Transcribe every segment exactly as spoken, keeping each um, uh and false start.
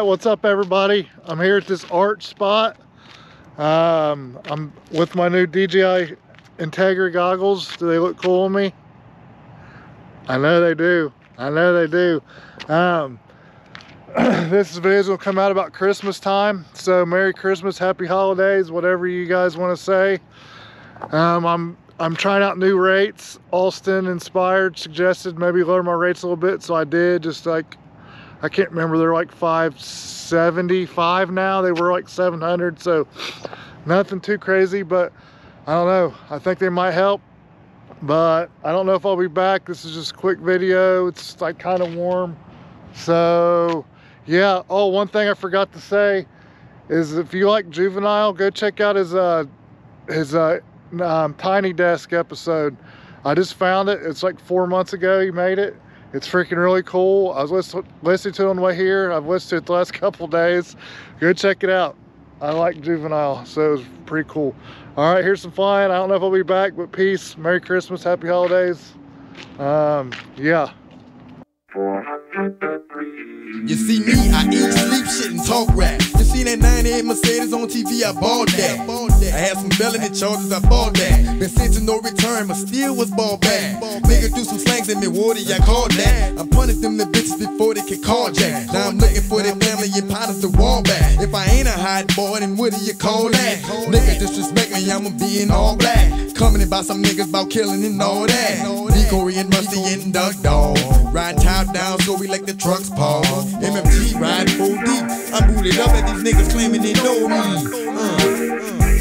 what's up everybody? I'm here at this arch spot. Um, I'm with my new D J I Integra goggles. Do they look cool on me? I know they do. I know they do. Um, this video will come out about Christmas time. So Merry Christmas, Happy Holidays, whatever you guys want to say. Um, I'm I'm trying out new rates. Alston inspired, suggested maybe lower my rates a little bit, so I did. Just like, I can't remember, they're like five seventy-five now. They were like seven hundred, so nothing too crazy, but I don't know. I think they might help, but I don't know if I'll be back. This is just a quick video. It's like kind of warm. So yeah. Oh, one thing I forgot to say is if you like Juvenile, go check out his uh his uh um, Tiny Desk episode. I just found it. It's like four months ago he made it. It's freaking really cool. I was listen, listening to it on the way here. I've listened to it the last couple days. Go check it out. I like Juvenile, so it was pretty cool. All right, here's some fun. I don't know if I'll be back, but peace. Merry Christmas, Happy Holidays. Um, yeah. You see me, I eat, sleep, shit, and talk rap. You see that ninety-eight Mercedes on T V, I bought that. I had some felony charges, I bought that. Been sent to no return, but still was ball back. Nigga do some slangs in me, water, I called that. I punished them the bitches before they could call jack. Now I'm looking for their family and partners to wall back. If I ain't a hot boy, then what do you call that? Nigga disrespect me, I'ma be in all black. Coming about some niggas about killing and all that. Decoy and Rusty and Duck Dog. Riding top down so we like the trucks pause. M F G riding full deep. I'm booted up at these niggas claiming they know me. Uh,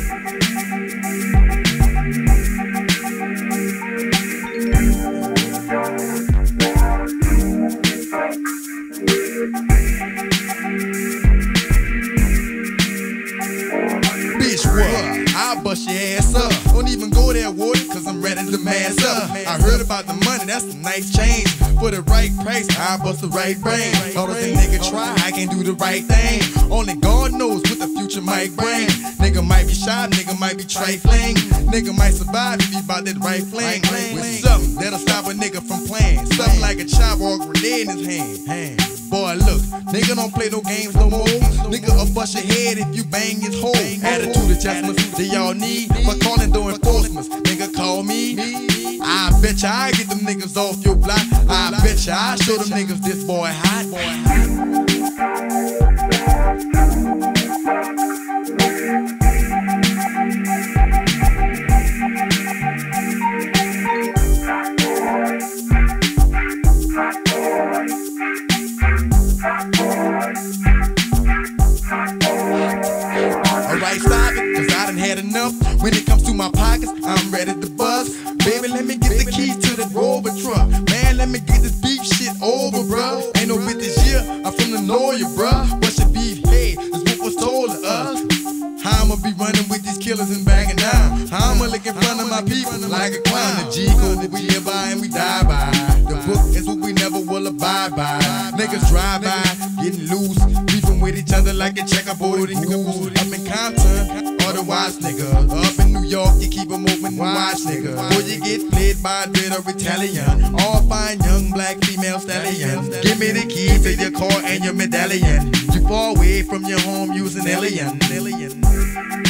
Bitch, what? I'll bust your ass up. Don't even go there, water, cause I'm ready to mass up. I heard about the money, that's a nice change. For the right price, I bust the right brain. All this nigga try, I can do the right thing. Only God knows what the future might bring. Nigga might be shy, nigga might be trifling. Nigga might survive if he bout that right fling. With something that'll stop a nigga from playing. Something like a chop or a grenade in his hand. Boy, look, nigga don't play no games no more. Nigga will bust your head if you bang his hole. Attitude adjustments that y'all need for calling during enforcements. Nigga call me. I bet ya I get them niggas off your block. I bet ya I show them niggas this boy hot. Boy hot. Alright, stop it, cause I done had enough. When it comes to my pockets, I'm ready to bust. Baby, let me get the keys to the Rover truck. Man, let me get this beef shit over, bruh. Ain't no bit this year, I'm from the Noya, bruh. What's your beef? Hey, is what was told to us. How I'ma be running with these killers and banging down? How I'ma look in front of my people like a clown? The G code that we live by and we die by. The book is what we never will abide by. Niggas drive by, getting loose, beefing with each other like a checkerboard and goose. Up in Compton, otherwise nigga. Up in New York, you keep them open and watch nigga. Or you get played by a bit of Italian. All fine young black female stallions. Give me the key to your car and your medallion. You far away from your home using alien. alien.